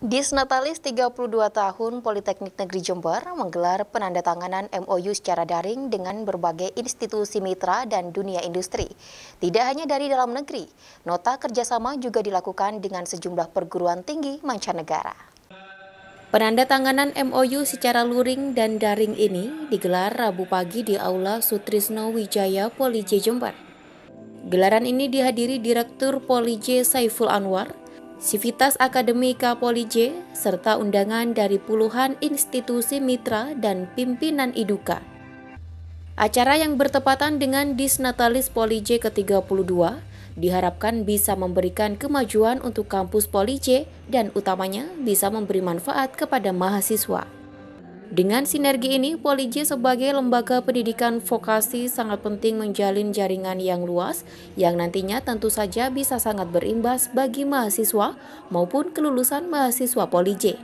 Disnatalis 32 tahun Politeknik Negeri Jember menggelar penandatanganan MOU secara daring dengan berbagai institusi mitra dan dunia industri. Tidak hanya dari dalam negeri, nota kerjasama juga dilakukan dengan sejumlah perguruan tinggi mancanegara. Penandatanganan MOU secara luring dan daring ini digelar Rabu pagi di Aula Sutrisno Wijaya Polij Jember. Gelaran ini dihadiri Direktur Polij Saiful Anwar, Sivitas Akademika Polij, serta undangan dari puluhan institusi mitra dan pimpinan IDUKA. Acara yang bertepatan dengan Disnatalis Polij ke-32 diharapkan bisa memberikan kemajuan untuk kampus Polij dan utamanya bisa memberi manfaat kepada mahasiswa. Dengan sinergi ini, Polij sebagai lembaga pendidikan vokasi sangat penting menjalin jaringan yang luas yang nantinya tentu saja bisa sangat berimbas bagi mahasiswa maupun kelulusan mahasiswa Polij.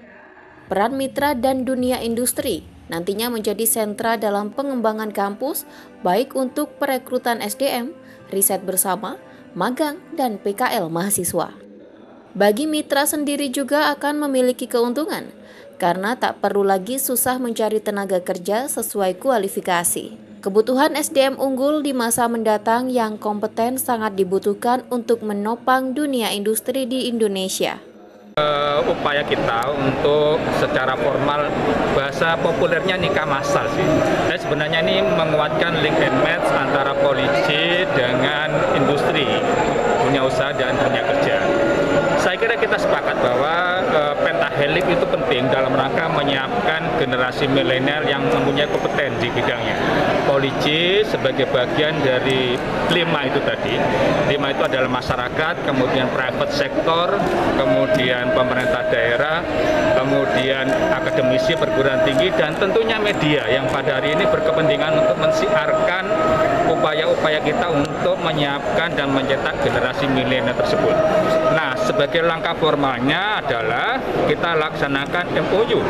Peran mitra dan dunia industri nantinya menjadi sentra dalam pengembangan kampus baik untuk perekrutan SDM, riset bersama, magang, dan PKL mahasiswa. Bagi mitra sendiri juga akan memiliki keuntungan, karena tak perlu lagi susah mencari tenaga kerja sesuai kualifikasi. Kebutuhan SDM unggul di masa mendatang yang kompeten sangat dibutuhkan untuk menopang dunia industri di Indonesia. Upaya kita untuk secara formal, bahasa populernya nikah massal sih. Dan sebenarnya ini menguatkan link and match antara Polij dengan industri, dunia usaha dan dunia kerja. Saya kira kita sepakat bahwa pentahelix itu penting dalam rangka menyiapkan generasi milenial yang mempunyai kompeten di bidangnya. Polij sebagai bagian dari 5 itu tadi. 5 itu adalah masyarakat, kemudian private sector, kemudian pemerintah daerah, kemudian akademisi perguruan tinggi, dan tentunya media yang pada hari ini berkepentingan untuk mensiarkan upaya-upaya kita untuk menyiapkan dan mencetak generasi milenial tersebut. Nah, sebagai langkah formalnya adalah kita laksanakan MOU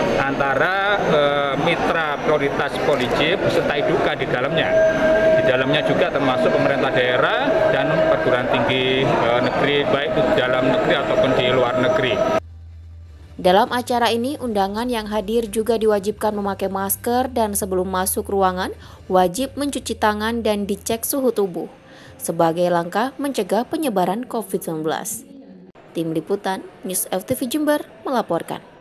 antara mitra prioritas Polij beserta IDUKA di dalamnya. Di dalamnya juga termasuk pemerintah daerah dan perguruan tinggi negeri, baik di dalam negeri ataupun di luar negeri. Dalam acara ini, undangan yang hadir juga diwajibkan memakai masker dan sebelum masuk ruangan, wajib mencuci tangan dan dicek suhu tubuh, sebagai langkah mencegah penyebaran COVID-19. Tim Liputan, News FTV Jember melaporkan.